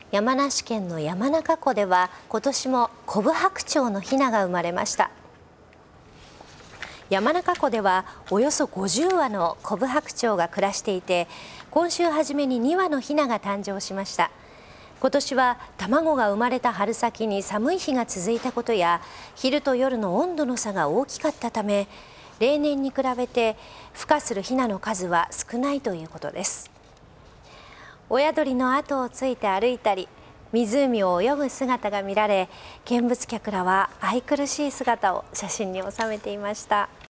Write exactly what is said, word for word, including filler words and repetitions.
山梨県の山中湖では今年もコブハクチョウのヒナが生まれました。山中湖ではおよそごじゅっわのコブハクチョウが暮らしていて、今週初めににわのヒナが誕生しました。今年は卵が生まれた春先に寒い日が続いたことや、昼と夜の温度の差が大きかったため、例年に比べて孵化するヒナの数は少ないということです。親鳥の後をついて歩いたり、湖を泳ぐ姿が見られ、見物客らは愛くるしい姿を写真に収めていました。